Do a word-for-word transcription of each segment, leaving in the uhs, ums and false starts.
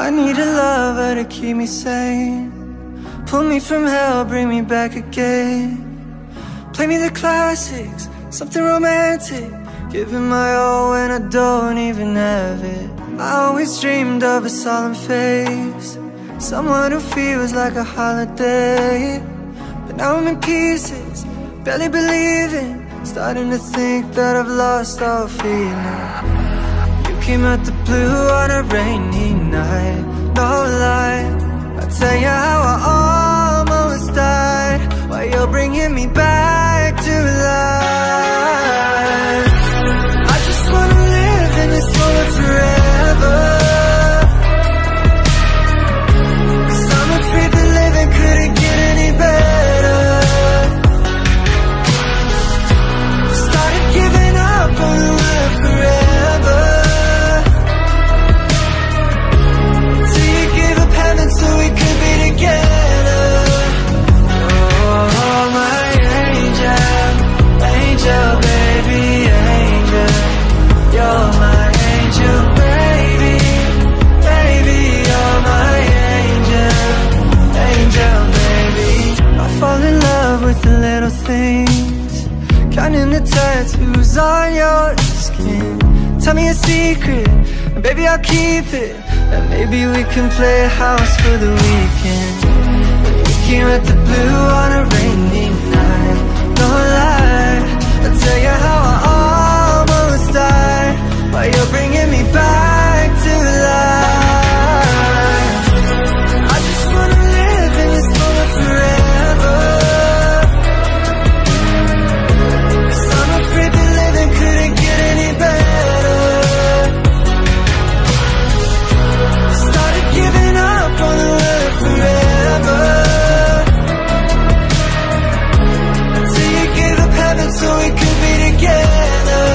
I need a lover to keep me sane, pull me from hell, bring me back again. Play me the classics, something romantic, giving my all when I don't even have it. I always dreamed of a solemn face, someone who feels like a holiday. But now I'm in pieces, barely believing, starting to think that I've lost all feeling. You came out the blue on a rainy night, no lie, I'll tell you how I almost died, while you're bringing me back to life. I just wanna live in this moment forever, 'cause I'm afraid that living couldn't get any better. Started giving up on the world forever, till you gave up heaven so we could be together. Oh, my angel, angel, baby, angel, you're my angel, baby, baby, you're my angel, angel, baby. I fall in love with the little things, counting the tattoos on your skin. Tell me a secret, and baby I'll keep it, and maybe we can play house for the weekend. We came at the blue on a rainy night, no lie, I'll tell you how I almost died, while you're bringing me back to life. I just wanna live in this moment forever, 'cause I'm afraid that living couldn't get any better. Started giving up on the world forever, till you gave up heaven so we could be together.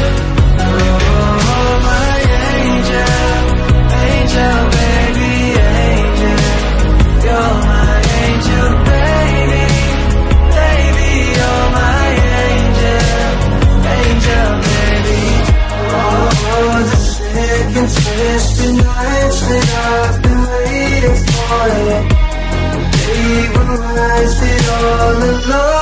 Oh, my angel, angel, baby, angel, you're my angel, baby, baby, you're my angel, angel, baby. Oh, the sick and twisted nights that I've been waiting for you, they were worth it all alone.